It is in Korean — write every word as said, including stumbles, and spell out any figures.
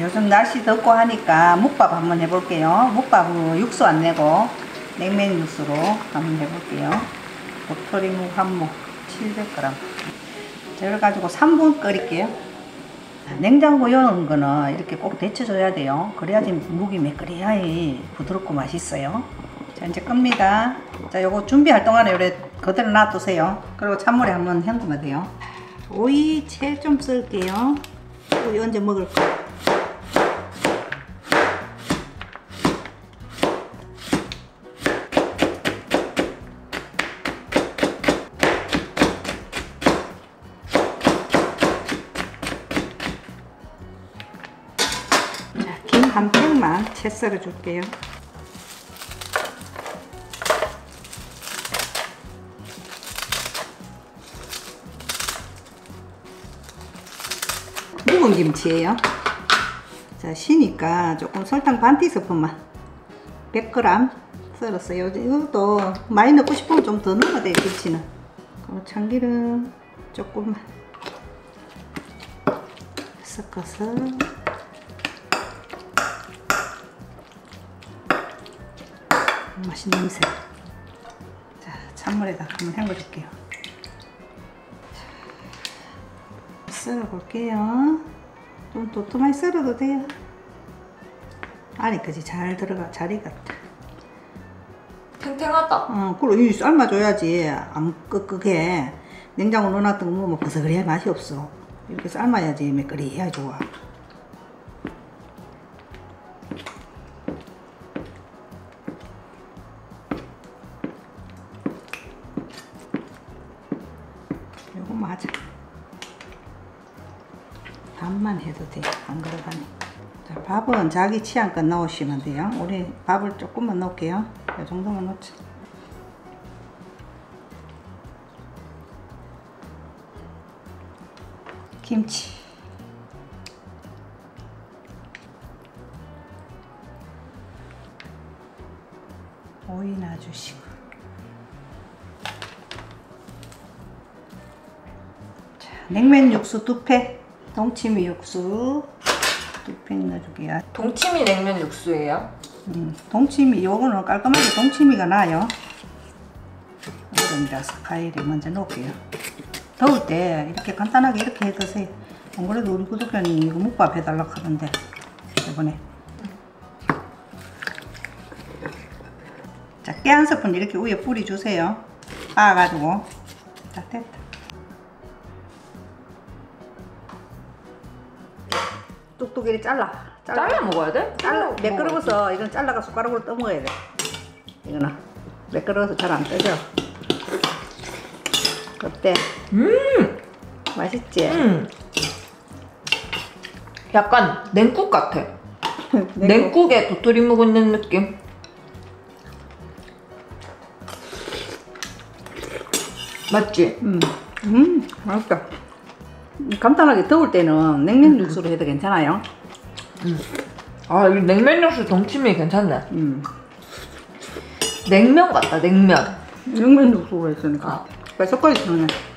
요즘 날씨 덥고 하니까 묵밥 한번 해볼게요. 묵밥은 육수 안 내고 냉면 육수로 한번 해볼게요. 도토리묵 한 묵 칠백 그램. 저를 가지고 삼 분 끓일게요. 냉장고 여는 거는 이렇게 꼭 데쳐줘야 돼요. 그래야지 묵이 매끄리하니 부드럽고 맛있어요. 자, 이제 끕니다. 자, 요거 준비할 동안에 요래 그대로 놔두세요. 그리고 찬물에 한번 헹구면 돼요. 오이 채 좀 쓸게요. 오이 언제 먹을 거. 자, 김 한 팩만 채 썰어 줄게요. 묵은 김치예요. 자, 쉬니까 조금 설탕 반 티스푼만 백 그램 썰었어요. 이것도 많이 넣고 싶으면 좀 더 넣어야 돼요. 김치는. 그리고 참기름 조금만 섞어서 맛있는 냄새. 자, 찬물에다 한번 헹궈 줄게요. 썰어 볼게요. 좀 도톰하게 썰어도 돼요. 안에까지 잘 들어가, 잘 익었다. 탱탱하다. 어, 그리고 이 삶아줘야지 안 끄끄게. 냉장고 넣어놨던 거 먹으면 버섯그래야 맛이 없어. 이렇게 삶아야지 매끄리해야 좋아. 요거 맞아. 밥만 해도 돼. 안 그러가니. 자, 밥은 자기 취향껏 넣으시면 돼요. 우리 밥을 조금만 넣을게요. 이 정도만 넣자. 김치. 오이 놔주시고. 자, 냉면 육수 두 팩. 동치미 육수 두 팩 넣어줄게요. 동치미 냉면 육수예요? 음, 동치미 요거는 깔끔하게 동치미가 나요. 이거라서 과일을 먼저 넣을게요. 더울 때 이렇게 간단하게 이렇게 해 드세요. 안 그래도 우리 구독자님 이거 묵밥 해달라고 하던데 이번에. 자, 깨 한 스푼 이렇게 위에 뿌리 주세요. 빻아가지고. 자, 됐다. 뚝뚝이 잘라. 잘라, 잘라 먹어야 돼? 잘라. 매끄러워서 이건 잘라가 숟가락으로 떠먹어야 돼. 이거는 매끄러워서 잘 안 떠져. 어때? 음! 맛있지? 음! 약간 냉국 같아. 냉국에 도토리 묵 있는 느낌. 맞지? 음, 음, 맛있다. 간단하게 더울 때는 냉면 육수로 해도 괜찮아요. 음. 아, 이 냉면 육수 동치미 괜찮네. 음. 냉면 같다, 냉면. 냉면 육수로 했으니까. 아. 빨리 섞어야지.